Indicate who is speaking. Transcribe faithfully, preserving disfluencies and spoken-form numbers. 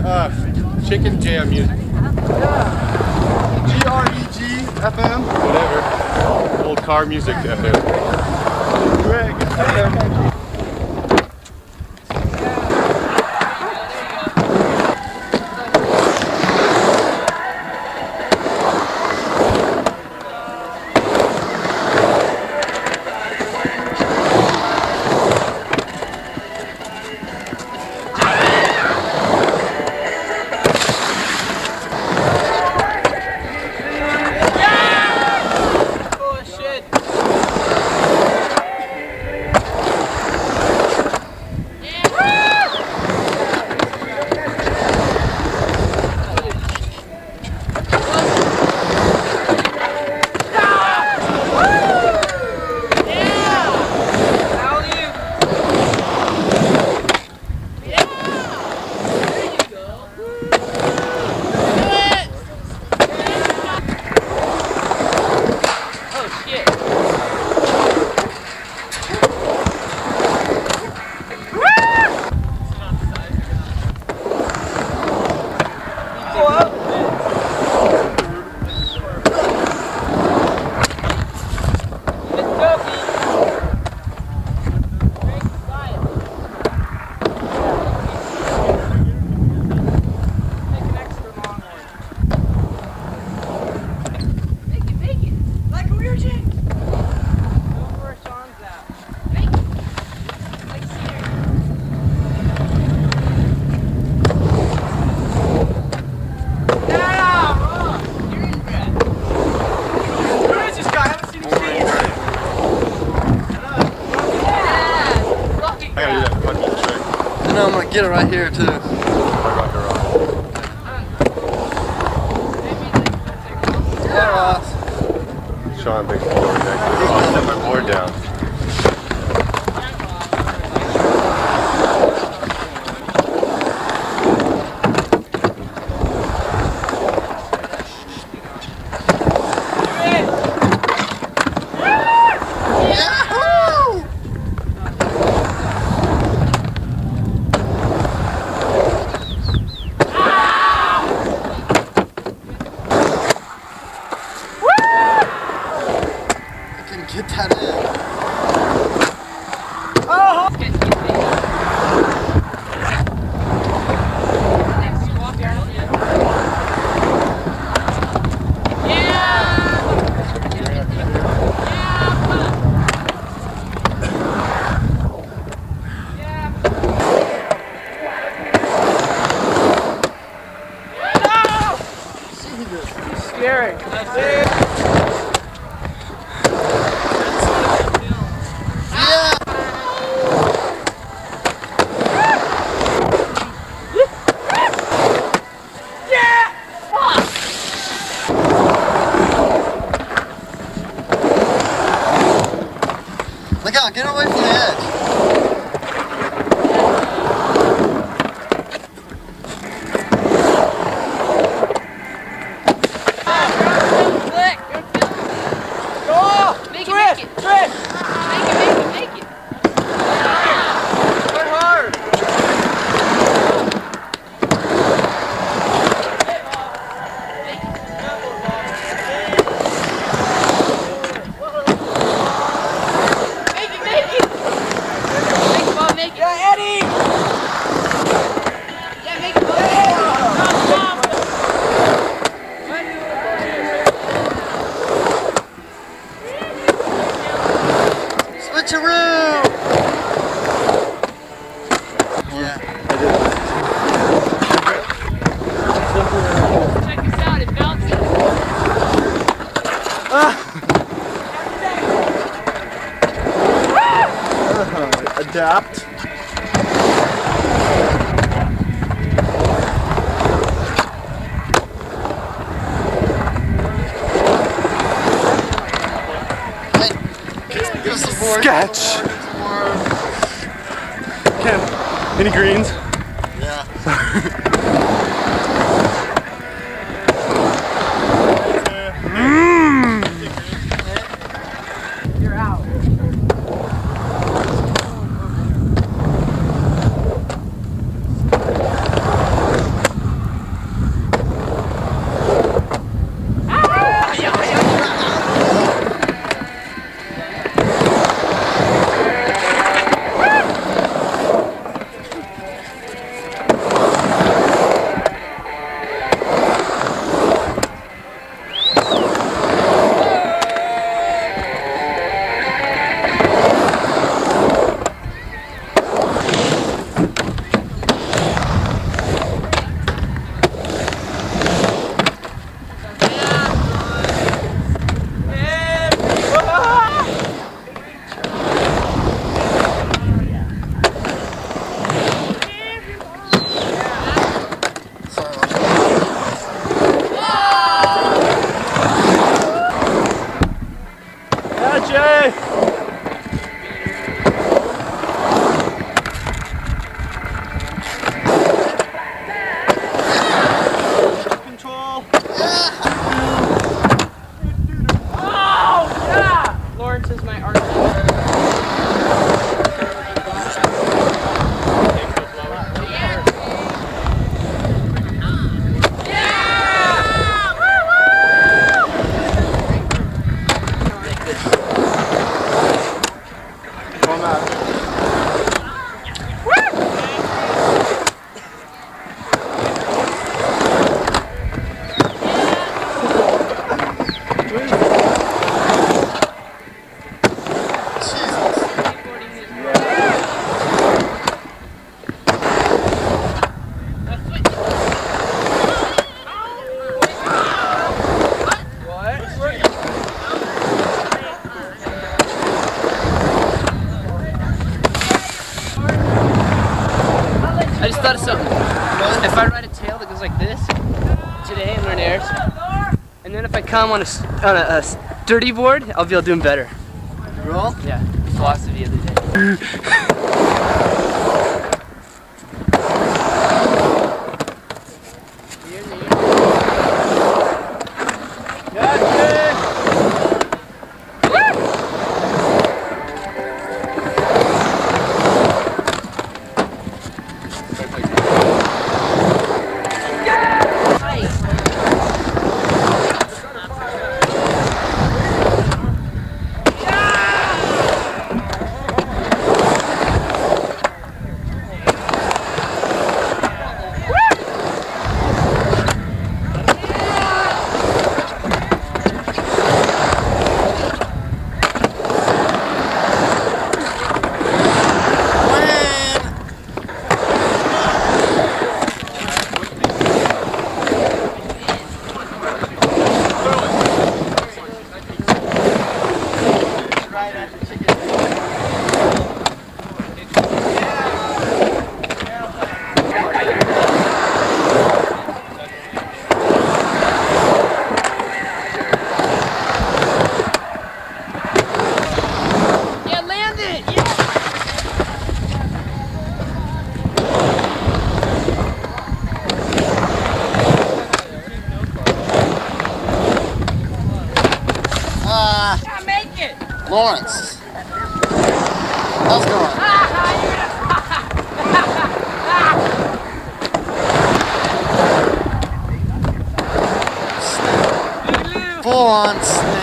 Speaker 1: Uh, Chicken Jam music.
Speaker 2: Yeah. G R E G F M.
Speaker 1: Whatever. Old car music F M.
Speaker 2: Greg F M.
Speaker 3: I'm gonna get it right here too.
Speaker 1: Rock, rock.
Speaker 3: Yeah, Ross.
Speaker 1: Sean makes the board next. I'll set my board down.
Speaker 3: Get that in.
Speaker 4: Oh! Scary. That's it.
Speaker 3: Look out, get away from the edge.
Speaker 4: Make it, make it. Make it, make it, make it. Work hard. Make it, make it. Make it, Bob, make it. Yeah, Eddie. Yeah, make it, Bob. Stop, stop.
Speaker 3: Switcheroo! Yeah.
Speaker 4: Check this out, it bounces.
Speaker 2: Ah. Adapt.
Speaker 3: Give us some board.
Speaker 2: Sketch. Ken, any greens?
Speaker 3: Yeah.
Speaker 2: Mmm.
Speaker 4: You're out.
Speaker 5: thought of something. If I ride a tail that goes like this today and learn airs, and then if I come on a s- on a, a sturdy board, I'll be able to do them better.
Speaker 3: Roll?
Speaker 5: Yeah, philosophy of the day.
Speaker 3: Uh,
Speaker 4: Make it!
Speaker 3: Lawrence. How's it going? Four once.